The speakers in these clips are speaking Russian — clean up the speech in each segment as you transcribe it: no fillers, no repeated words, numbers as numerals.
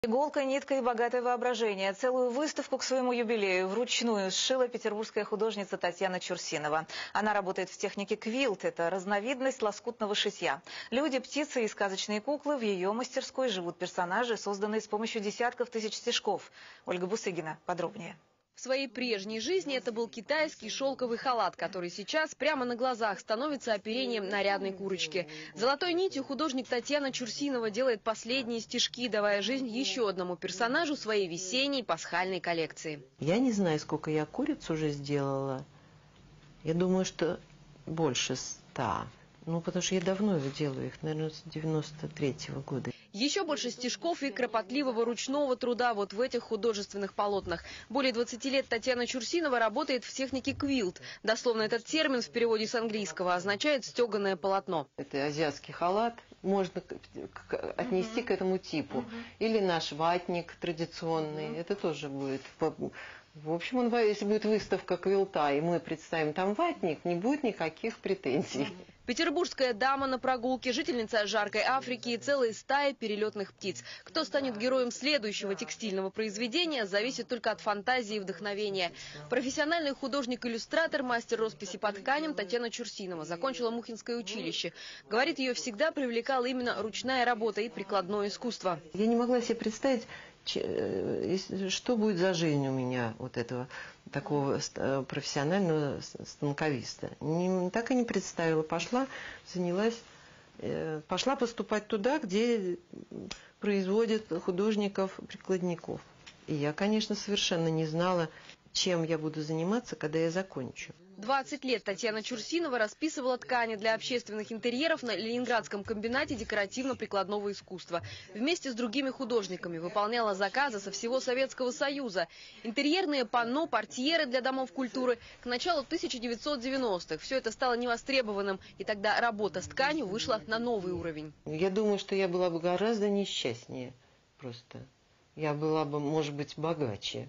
Иголка, нитка и богатое воображение. Целую выставку к своему юбилею вручную сшила петербургская художница Татьяна Чурсинова. Она работает в технике квилт. Это разновидность лоскутного шитья. Люди, птицы и сказочные куклы. В ее мастерской живут персонажи, созданные с помощью десятков тысяч стежков. Ольга Бусыгина подробнее. В своей прежней жизни это был китайский шелковый халат, который сейчас прямо на глазах становится оперением нарядной курочки. Золотой нитью художник Татьяна Чурсинова делает последние стежки, давая жизнь еще одному персонажу своей весенней пасхальной коллекции. Я не знаю, сколько я куриц уже сделала. Я думаю, что больше 100. Потому что я давно его делаю, их, наверное, с 93-го года. Еще больше стежков и кропотливого ручного труда вот в этих художественных полотнах. Более 20 лет Татьяна Чурсинова работает в технике квилт. Дословно этот термин в переводе с английского означает «стеганое полотно». Это азиатский халат, можно отнести к этому типу. Или наш ватник традиционный, это тоже будет. В общем, если будет выставка квилта, и мы представим там ватник, не будет никаких претензий. Петербургская дама на прогулке, жительница жаркой Африки и целые стаи перелетных птиц. Кто станет героем следующего текстильного произведения, зависит только от фантазии и вдохновения. Профессиональный художник-иллюстратор, мастер росписи по тканям Татьяна Чурсинова закончила Мухинское училище. Говорит, ее всегда привлекала именно ручная работа и прикладное искусство. Я не могла себе представить, что будет за жизнь у меня вот этого такого профессионального станковиста. Так и не представила. Пошла, занялась, пошла поступать туда, где производят художников-прикладников. И я, конечно, совершенно не знала, чем я буду заниматься, когда я закончу. 20 лет Татьяна Чурсинова расписывала ткани для общественных интерьеров на Ленинградском комбинате декоративно-прикладного искусства. Вместе с другими художниками выполняла заказы со всего Советского Союза. Интерьерные панно, портьеры для домов культуры. К началу 1990-х все это стало невостребованным, и тогда работа с тканью вышла на новый уровень. Я думаю, что я была бы гораздо несчастнее просто. Я была бы, может быть, богаче.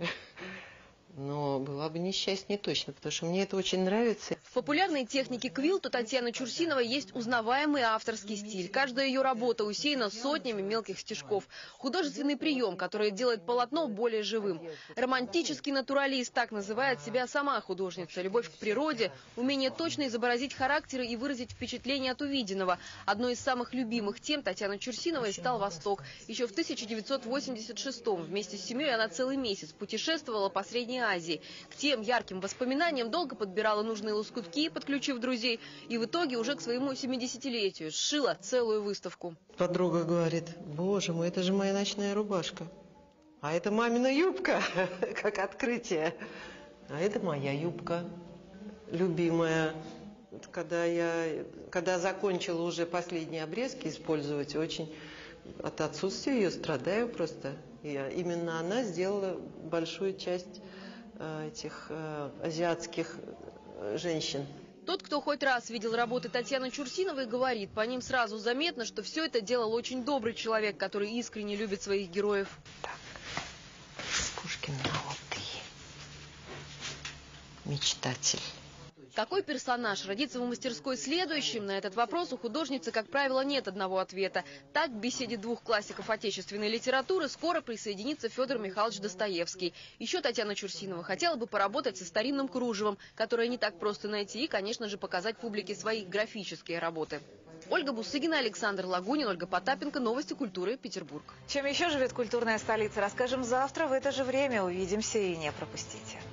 Но была бы несчастнее точно, потому что мне это очень нравится. В популярной технике квилт у Татьяны Чурсиновой есть узнаваемый авторский стиль. Каждая ее работа усеяна сотнями мелких стежков. Художественный прием, который делает полотно более живым. Романтический натуралист, так называет себя сама художница. Любовь к природе, умение точно изобразить характеры и выразить впечатление от увиденного. Одной из самых любимых тем Татьяны Чурсиновой стал Восток. Еще в 1986-м вместе с семьей она целый месяц путешествовала по Средней Азии. К тем ярким воспоминаниям долго подбирала нужные лоскутки, подключив друзей, и в итоге уже к своему 70-летию сшила целую выставку. Подруга говорит: боже мой, это же моя ночная рубашка. А это мамина юбка, как открытие. А это моя юбка, любимая. Когда закончила уже последние обрезки использовать, очень от отсутствия ее страдаю просто. Именно она сделала большую часть этих азиатских женщин. Тот, кто хоть раз видел работы Татьяны Чурсиновой, говорит, по ним сразу заметно, что все это делал очень добрый человек, который искренне любит своих героев. Так, Пушкин, вот ты, мечтатель. Какой персонаж родится в мастерской следующим? На этот вопрос у художницы, как правило, нет одного ответа. Так, к беседе двух классиков отечественной литературы скоро присоединится Федор Михайлович Достоевский. Еще Татьяна Чурсинова хотела бы поработать со старинным кружевом, которое не так просто найти, и, конечно же, показать публике свои графические работы. Ольга Бусыгина, Александр Лагунин, Ольга Потапенко. Новости культуры, Петербург. Чем еще живет культурная столица, расскажем завтра в это же время. Увидимся и не пропустите.